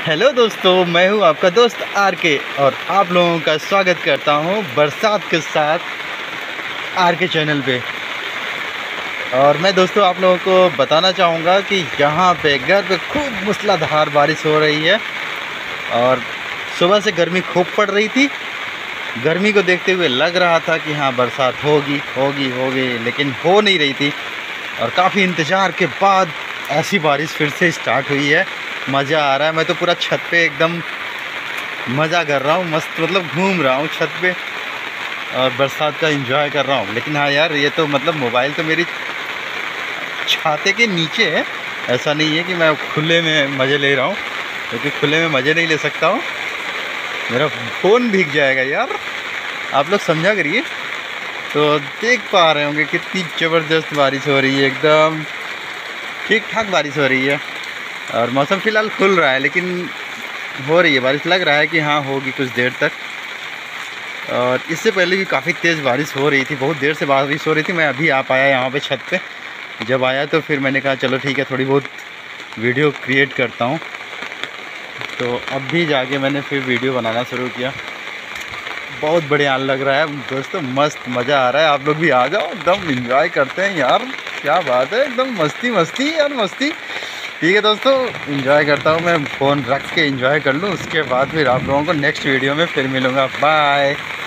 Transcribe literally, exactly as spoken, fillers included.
Hello दोस्तों, मैं हूं आपका दोस्त आर के और आप लोगों का स्वागत करता हूं बरसात के साथ आर के चैनल पे। और मैं दोस्तों आप लोगों को बताना चाहूँगा कि यहाँ पे घर पे खूब मूसलाधार बारिश हो रही है और सुबह से गर्मी खूब पड़ रही थी। गर्मी को देखते हुए लग रहा था कि हाँ बरसात होगी होगी होगी लेकिन हो नहीं रही थी। और काफ़ी इंतज़ार के बाद ऐसी बारिश फिर से स्टार्ट हुई है। मज़ा आ रहा है। मैं तो पूरा छत पे एकदम मज़ा कर रहा हूँ, मस्त मतलब घूम रहा हूँ छत पे और बरसात का एंजॉय कर रहा हूँ। लेकिन हाँ यार, ये तो मतलब मोबाइल तो मेरी छाते के नीचे है। ऐसा नहीं है कि मैं खुले में मज़े ले रहा हूँ, क्योंकि तो खुले में मज़े नहीं ले सकता हूँ, मेरा फ़ोन भीग जाएगा यार। आप लोग समझा करिए। तो देख पा रहे होंगे कितनी ज़बरदस्त बारिश हो रही है, एकदम ठीक ठाक बारिश हो रही है। और मौसम फ़िलहाल खुल रहा है लेकिन हो रही है बारिश, लग रहा है कि हाँ होगी कुछ देर तक। और इससे पहले भी काफ़ी तेज़ बारिश हो रही थी, बहुत देर से बारिश हो रही थी। मैं अभी आ पाया यहाँ पे छत पे। जब आया तो फिर मैंने कहा चलो ठीक है, थोड़ी बहुत वीडियो क्रिएट करता हूँ। तो अब भी जाके मैंने फिर वीडियो बनाना शुरू किया। बहुत बढ़िया लग रहा है दोस्तों, मस्त मज़ा आ रहा है। आप लोग भी आ जाओ, एकदम एंजॉय करते हैं यार। क्या बात है, एकदम मस्ती मस्ती यार मस्ती। ठीक है दोस्तों, एंजॉय करता हूँ मैं, फ़ोन रख के एंजॉय कर लूँ, उसके बाद फिर आप लोगों को नेक्स्ट वीडियो में फिर मिलूँगा। बाय।